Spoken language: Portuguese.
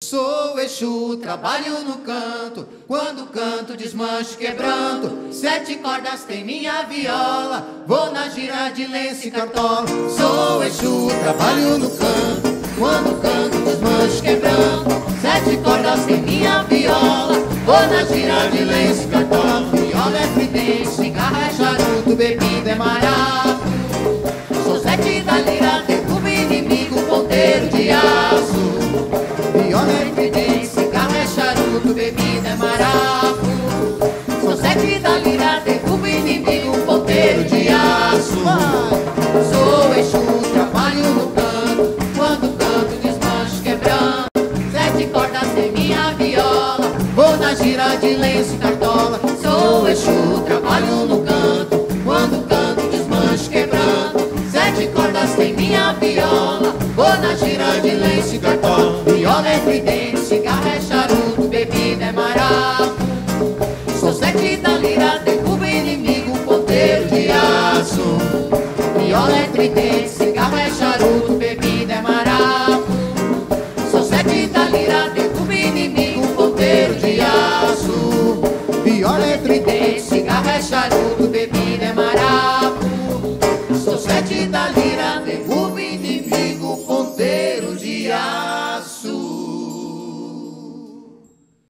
Sou Exu, trabalho no canto, quando canto desmancho quebranto. 7 cordas tem minha viola, vou na gira de lenço e cartola. Sou Exu, trabalho no canto, quando canto desmancho quebranto. 7 cordas tem minha viola, vou na gira de lenço e cartola. Viola é tridente, cigarro é charuto, bebida é maracujá. Sou 7 da lira, derrubo inimigo, ponteiro de aço. Viola é tridente, cigarro é charuto, bebida é maracu. Sou 7 da lira, derrubo inimigo, ponteiro de aço. Sou Exu, trabalho no canto, quando canto desmancho quebrando. 7 cordas tem minha viola, vou na gira de lenço e cartola. Sou Exu, trabalho no canto, quando canto desmancho quebrando. 7 cordas tem minha viola, vou na gira de lenço e cartola. Viola é tridente, cigarro é charuto, bebida é maracu. Sou 7 da lira, derrubo inimigo, ponteiro de aço. Viola é tridente, cigarro é charuto, bebida é maracu. Sou 7 da lira, derrubo inimigo, ponteiro de aço. Viola é tridente, cigarro é charuto, bebida é maracu. Sou 7 da lira, derrubo